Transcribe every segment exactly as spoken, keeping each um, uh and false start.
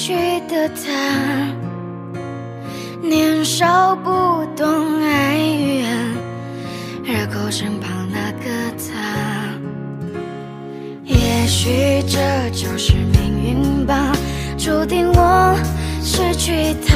去的他，年少不懂爱与恨，热狗身旁那个他，也许这就是命运吧，注定我失去他。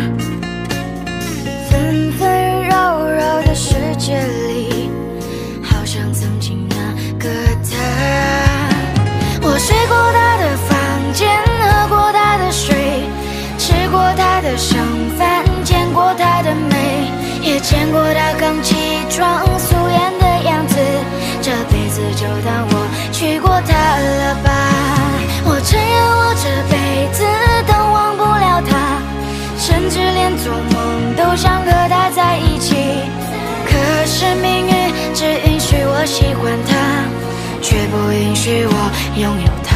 纷纷扰扰的世界里，好像曾经那个他，我睡过他的房间，喝过他的水，吃过他的剩饭，见过他的美，也见过他刚起床素颜的样子，这辈子就当我娶过他了吧。我承认我这辈子都忘不了他，甚至连做梦都想和他在一起，可是命运只允许我喜欢他，却不允许我拥有他。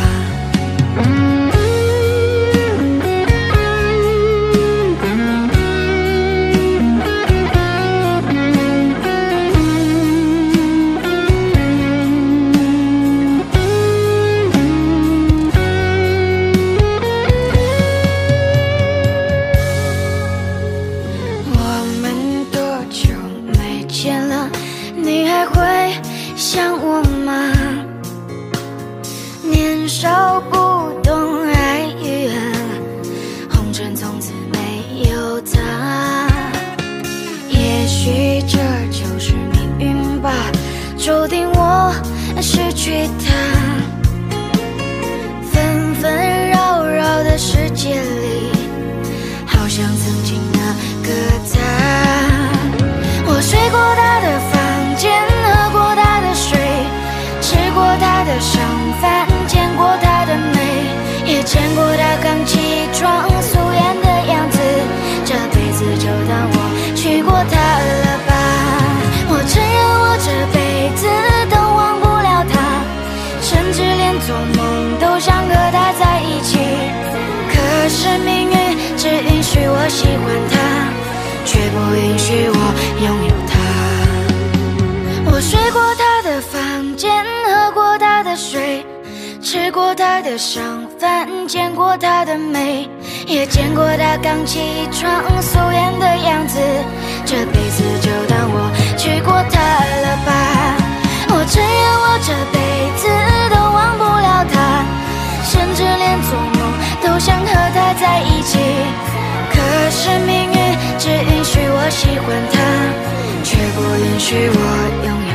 你还会想我吗？年少不懂爱与恨，红尘从此没有他。也许这就是命运吧，注定我失去他。纷纷扰扰的世界里，好像曾经那个他，我睡过他的房，喝过他的水，吃过他的剩饭，见过他的美，也见过他刚起床素颜的样子，这辈子就当我娶过他了吧。我承认我这辈子都忘不了他，甚至连做梦都想和他在一起，可是命运只允许我喜欢他，却不允许我拥有他。我睡过他的房间，喝过他的水，吃过他的剩饭，见过他的美，也见过他刚起床素颜的样子，这辈子就当我娶过他了吧。我承认我这辈子都忘不了他，甚至连做梦都想和他在一起，可是命运只允许我喜欢他，却不允许我拥有